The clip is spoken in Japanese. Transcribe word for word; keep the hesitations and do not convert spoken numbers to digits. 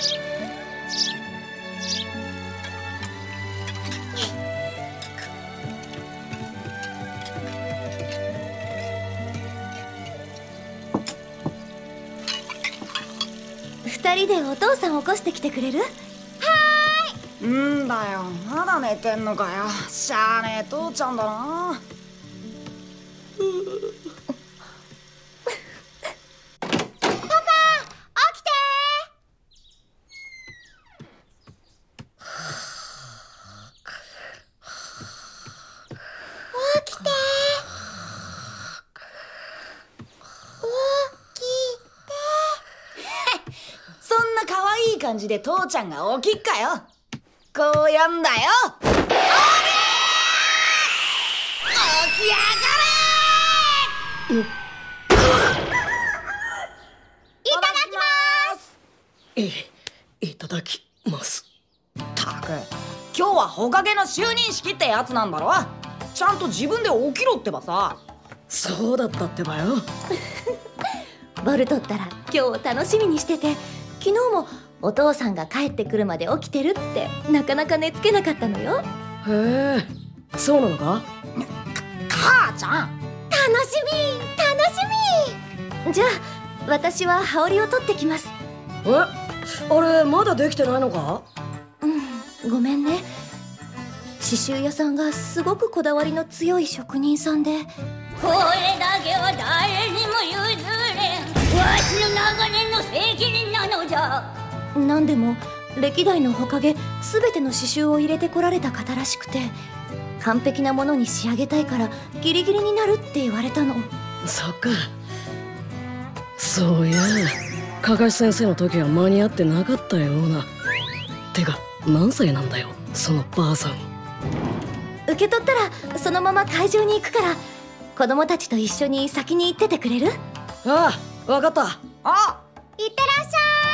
二人でお父さん起こしてきてくれる？はーい。んだよ、まだ寝てんのかよ。しゃあねえ父ちゃんだな。パパ、起きてー。起きてー。そんな可愛い感じで父ちゃんが起きっかよ。こうやんだよ。おりー！起きやがれー！いただきます。 い、いただきます。 たく、今日はほかげの就任式ってやつなんだろ。ちゃんと自分で起きろってばさ。 そうだったってばよ。 ボルトったら今日を楽しみにしてて、昨日もお父さんが帰ってくるまで起きてるってなかなか寝つけなかったのよ。 へえ、そうなのか？ 母ちゃん、 楽しみ楽しみ。じゃあ私は羽織を取ってきます。 え、あれまだできてないのか？ うん、ごめんね。刺繍屋さんがすごくこだわりの強い職人さんで、 これだけは誰にも譲れん、わしの長年の責任なのじゃ。 なんでも歴代のほかげ全ての刺繍を入れてこられた方らしくて、完璧なものに仕上げたいからギリギリになるって言われたの。 そっか。そういや、かかし先生の時は間に合ってなかったような。てか何歳なんだよそのばあさん。 受け取ったらそのまま会場に行くから、子供たちと一緒に先に行っててくれる？ ああ、わかった。 あ、 いってらっしゃい。